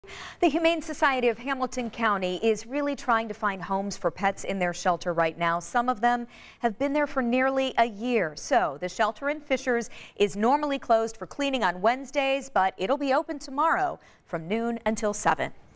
The Humane Society of Hamilton County is really trying to find homes for pets in their shelter right now. Some of them have been there for nearly a year. So the shelter in Fishers is normally closed for cleaning on Wednesdays, but it'll be open tomorrow from noon until 7.